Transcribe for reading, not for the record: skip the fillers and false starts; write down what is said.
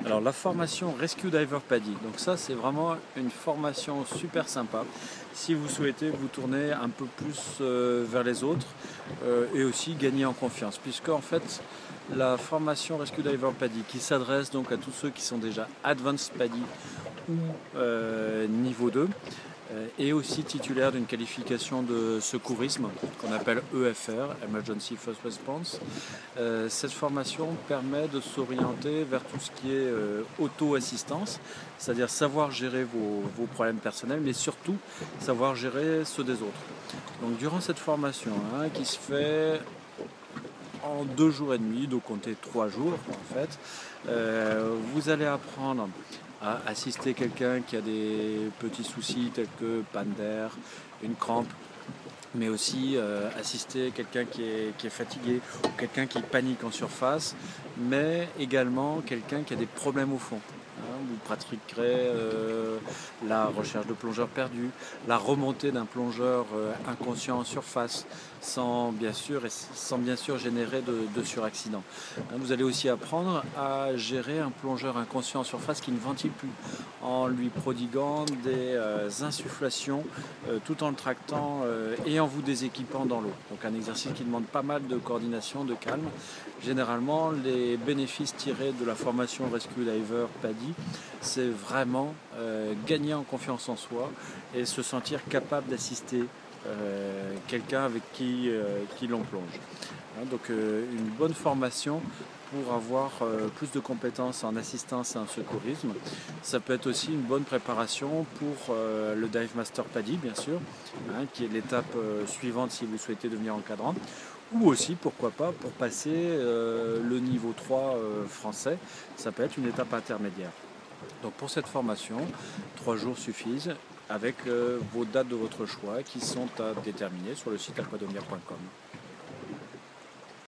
Alors la formation Rescue Diver PADI, donc ça c'est vraiment une formation super sympa si vous souhaitez vous tourner un peu plus vers les autres et aussi gagner en confiance, puisque en fait la formation Rescue Diver PADI qui s'adresse donc à tous ceux qui sont déjà Advanced PADI ou niveau 2 et aussi titulaire d'une qualification de secourisme qu'on appelle EFR, Emergency First Response. Cette formation permet de s'orienter vers tout ce qui est auto-assistance, c'est-à-dire savoir gérer vos problèmes personnels, mais surtout savoir gérer ceux des autres. Donc durant cette formation, qui se fait en 2 jours et demi, donc comptez 3 jours en fait, vous allez apprendre à assister quelqu'un qui a des petits soucis tels que panne d'air, une crampe, mais aussi assister quelqu'un qui est fatigué ou quelqu'un qui panique en surface, mais également quelqu'un qui a des problèmes au fond. Vous pratiquerez la recherche de plongeurs perdus, la remontée d'un plongeur inconscient en surface, sans bien sûr générer de suraccident. Vous allez aussi apprendre à gérer un plongeur inconscient en surface qui ne ventile plus, en lui prodiguant des insufflations tout en le tractant et en vous déséquipant dans l'eau. Donc un exercice qui demande pas mal de coordination, de calme. Généralement, les bénéfices tirés de la formation Rescue Diver PADI, c'est vraiment gagner en confiance en soi et se sentir capable d'assister quelqu'un avec qui l'on plonge. Donc une bonne formation pour avoir plus de compétences en assistance et en secourisme. Ça peut être aussi une bonne préparation pour le Dive Master PADI, bien sûr, qui est l'étape suivante si vous souhaitez devenir encadrant, ou aussi, pourquoi pas, pour passer le niveau 3 français. Ça peut être une étape intermédiaire. Donc pour cette formation, 3 jours suffisent avec vos dates de votre choix qui sont à déterminer sur le site aquadomia.com.